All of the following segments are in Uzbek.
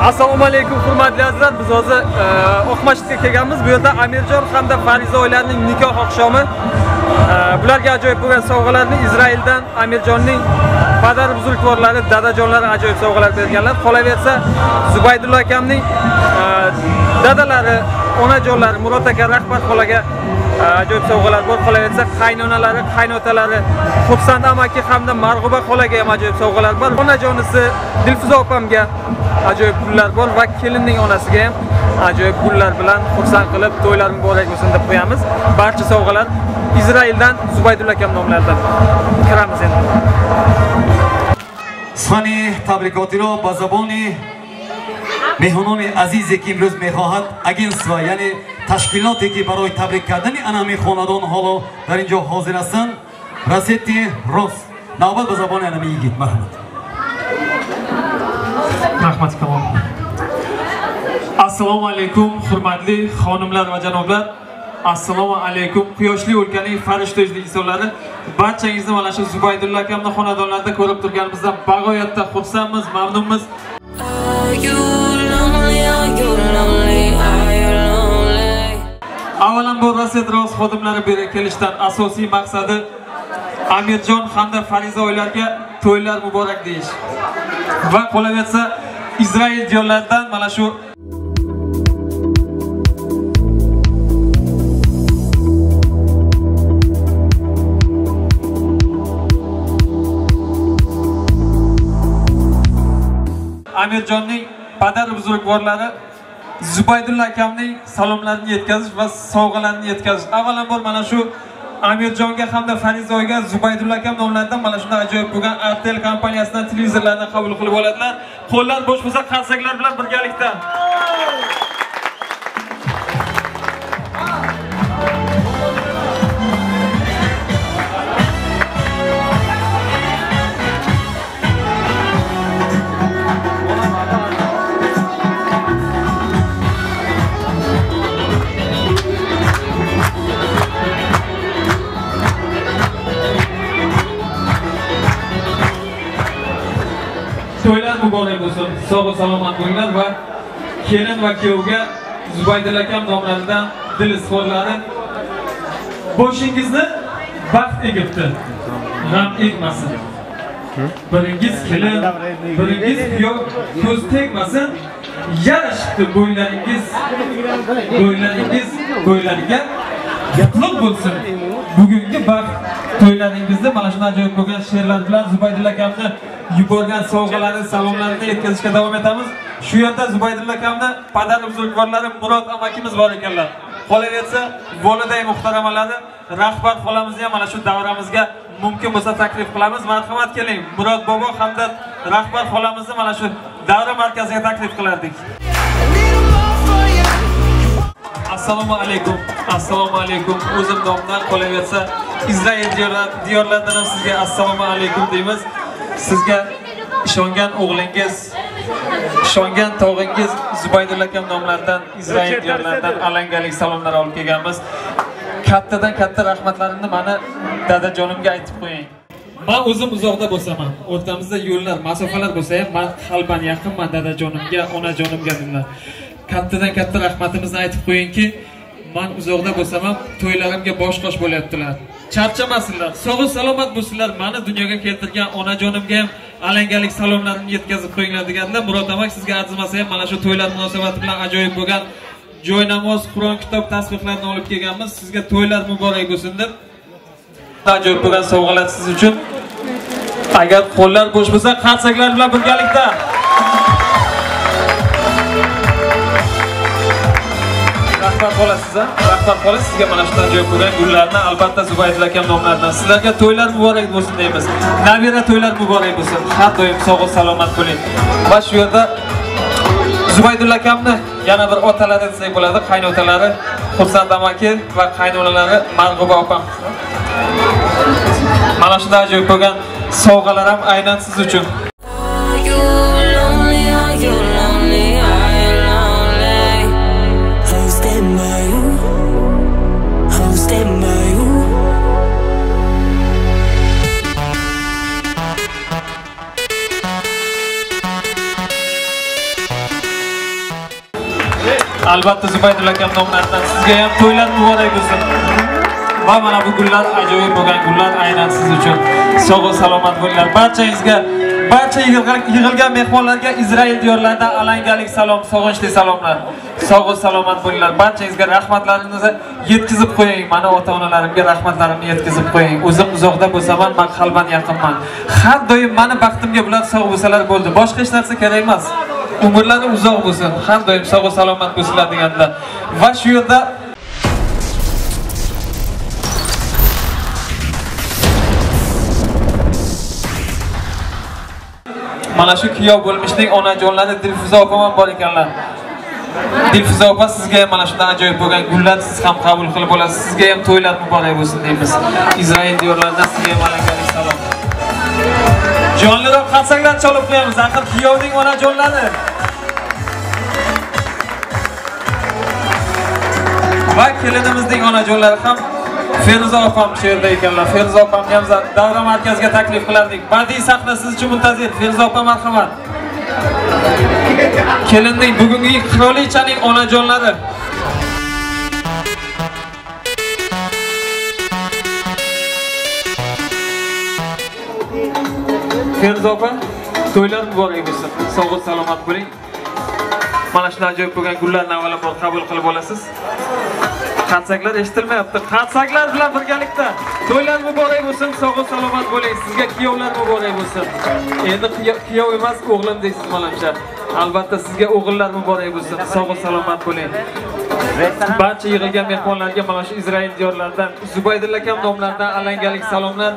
Assalomu alaykum hurmatli azizlar. Biz hozir Oqmashitga kelganmiz. Bu yerda Amirjon hamda Fariza oilasining nikoh oqshomi. Bularga ajoyib bo'lgan sovg'alarni Izraildan Amirjonning padar buzrukvorlari, dadajonlari ajoyib sovg'alar berganlar. Qolaversa, Zubaydulla akamning dadalari, onajonlari Murod aka, Rahmat xolaga ajoyib sovg'alar bor. Qolaversa, qaynonalari, qaynotalari, Xursand amaki hamda Marg'uba xolaga ham ajoyib sovg'alar bor. Onajonisi Dilfuza opamga ajoyib gullar bor va kelinning onasiga ham ajoyib gullar bilan xursand qilib to'ylar muborak bo'lsin deb qo'yamiz. Barcha sovg'alar Izraildan Zubaydulla akam nomlaridan. Kiramiz endi. Sani tabrikotiro ba zaboni mehmonoни азизе ки имрӯз мехоҳад агентства яъне ташкилоте ки барои табрик кардани анами хонадон ҳоло дар ин ҷо ҳозир ҳастанд расети рос навбат ба забони анами йигит. Марҳамат. Rahmat kamol. Assalomu alaykum hurmatli xonimlar va janoblar. Assalomu alaykum quyoshli o'lkaning farishtajdek insonlari. Barchangizni mana shu Zubaydulla akamning xonadonlarida ko'rib turganimizdan bag'oyatda xursandmiz, mamnunmiz. Avvalambor Raset Ross xodimlari beri kelishdan asosiy maqsadi Amirjon hamda Fariza oilasiga to'ylar muborak deyish. Va qolaversa Izrail diyorlaridan mana shu Amirjonning padar buzrukvorlari Zubaydulla akamning salomlarini yetkazish va sovg'alarini yetkazish. Avvalambor mana shu Amirjonga hamda Farizoga Zubaydulla akam nomlaridan mana shunday ajoyib bo'lgan Artel kompaniyasidan televizorlarni qabul qilib oladilar. Qo'llar bo'sh bo'lsa, qarsaklar bilan birgalikda. To'ylar muborak bo'lsin. Sog' salomat bo'linglar va kelin va kuyovga Zubaydulla akam nomlaridan dil izhorlari. Boshingizni baxt egibdi. G'am egmasin. Biringiz kelin, biringiz kuyov ko'z tegmasin. Yarashibdi bo'ylariga qutlug' bo'lsin. Bugungi baxt to'ylaringizda mana shunday ajoyib bo'lgan she'rlar bilan Zubaydulla akamni yuborgan sovg'alarini, salomlarini yetkazishga davom etamiz. Shu yerda Zubaydulla akamni padar buzrukvorlari Murod amakimiz bor ekanlar. Qolaversa, voliday muhtaramalari Rahmat xolamizni ham mana shu davramizga mumkin bo'lsa taklif qilamiz. Marhamat keling, Murod bobo hamda Rahmat xolamizni mana shu davra markaziga taklif qilardik. Assalomu alaykum. Assalomu alaykum. O'zim nomdan qolaversa, Izrail diyorlaridan ham sizga assalomu alaykum deymiz. Sizga ishongan o'g'lingiz, ishongan tog'ingiz Zubaydulla akam nomlaridan Izrail diyorlaridan alangalik salomlar olib kelganmiz. Kattadan katta rahmatlarimni mana dadajonimga aytib qo'ying. Men o'zim uzoqda bo'lsam ham, o'rtamizda yo'llar, masofalar bo'lsa ham, men qalban yaqinman dadajonimga, onajonimga dinlar. Kattadan katta rahmatimizni aytib qo'yingki, men uzoqda bo'lsam ham to'ylarimga bosh-qosh bo'lyaptilar. Charchamasinlar, sog' salomat bo'lsinlar. Meni dunyoga keltirgan onajonimga ham alangalik salomlarimni yetkazib qo'yinglar deganlar. Murod amak sizga arzimasa ham mana shu to'ylar munosabati bilan ajoyib bo'lgan joy namoz, Qur'on kitob tasvirlarini olib kelganmiz. Sizga to'ylar muborak bo'lsin deb. Ajoyib bo'lgan sovg'alar siz uchun. Agar qo'llar bo'sh bo'lsa, qarsaklar bilan birgalikda. Rahmat bo'lasiz, rahmat bo'lasiz. Sizga mana shunday joy bo'lgan gullarni albatta Zubaydulla akam nomlaridan sizlarga to'ylar muborak bo'lsin deymiz. Nabira to'ylar muborak bo'lsin. Har doim sog' salomat bo'ling. Va shu yerda Zubaydulla akamni yana bir otalari desak bo'ladi, qaynotalari Xursand amaki va qaynonalari Marg'uba opam. Mana shunday ajoyib bo'lgan sovg'alar ham aynan siz uchun. Albatta Zubaydulla akam nomidan sizga ham to'ylar muborak bo'lsin. Va mana bu gullar ajoyib bo'lgan gullar aynan siz uchun. Sog' salomat bo'linglar. Barchangizga, barcha yig'ilgan mehmonlarga Izrail diyorlaridan alangalik salom, sog'inchli salomlar. Sog' salomat bo'linglar. Barchangizga rahmatlaringizni yetkazib qo'ying. Mana ota-onalarimga rahmatlarimni yetkazib qo'ying. O'zim uzoqda bo'lsam ham men qalban yaqinman. Har doim meni baxtimga bular sog' bo'lsalar bo'ldi. Boshqa hech narsa kerak emas. Umrlari uzoq bo'lsin. Har doim sog' salomat bo'lsinlar deganlar. Va shu yerda mana shu kuyov bo'lmishning onajonlari Dilfuza opam ham bor ekanlar. Dilfuza opa sizga ham mana shunday ajoyib bo'lgan gullar siz ham qabul qilib olasiz. Sizga ham to'ylar muborak bo'lsin deymiz. Izrail diyorlaridan sizga ham alangalik salom. Jonliroq qarsaklar chalib qo'yamiz. Axir kuyovning onajonlari. Va kelinimizning onajonlari ham Feruza opam shu yerda ekanlar. Feruza opamga ham davra markaziga taklif qilardik. Badiiy sahna siz uchun muntazir. Feruza opam marhamat. Kelinning bugungi qirolichaning onajonlari. Feruza opa, to'ylar muborak bo'lsin. Sog' salomat bo'ling. Mana shunday ajoyib bo'lgan gullarni avvalambor qabul qilib olasiz. Qarsaklar eshitilmayapti. Qarsaklar bilan birgalikda to'ylar muborak bo'lsin, sog' salomat bo'ling. Sizga kuyovlar muborak bo'lsin. Endi kuyov emas, o'g'lim deysiz malamcha. Albatta sizga o'g'illar muborak bo'lsin, sog' salomat bo'ling. Barcha yig'ilgan mehmonlarga mana shu Izrail diyorlaridan Zubaydulla akam nomlaridan alangalik salomlar.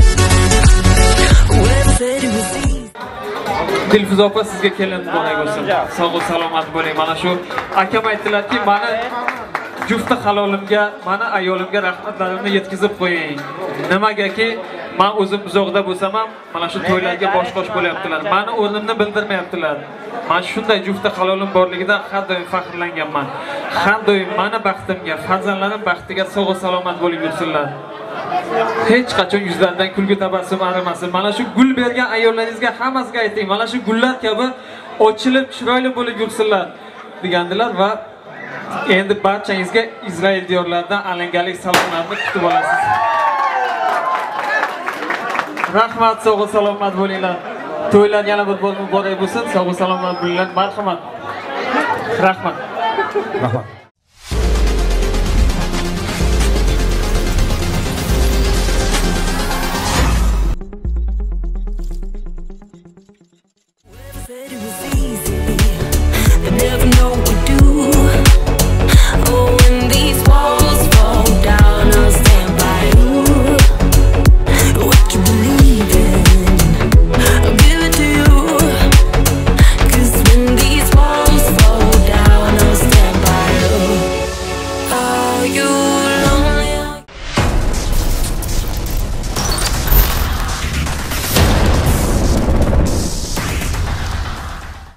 Dilfuza opa sizga kelin muborak bo'lsin. Sog' salomat bo'ling. Mana shu akam aytdilarki, meni jufti halolimga, mana ayolimga rahmatlarimni yetkazib qo'ying. Nimagaki, men o'zim uzoqda bo'lsam ham mana shu to'ylarga bosh-qosh bo'lyaptilar. Meni o'rnimni bildirmayaptilar. Men shunday jufti halolim borligidan har doim faxrlanganman. Har doim meni baxtimga, farzandlarim baxtiga sog' salomat bo'lib yursinlar. Hech qachon yuzlaridan kulgi tabassum arimasin. Mana shu gul bergan ayollaringizga hammasiga ayting. Mana shu gullar kabi ochilib, chiroyli bo'lib yursinlar degandilar va endi barchangizga Izrail diyorlaridan alangalik salomlarni kutib olasiz. Rahmat, sog' salomat bo'linglar. To'ylar yana bir bor muborak bo'lsin. Sog' salomat bo'linglar. Marhamat. Rahmat. Rahmat.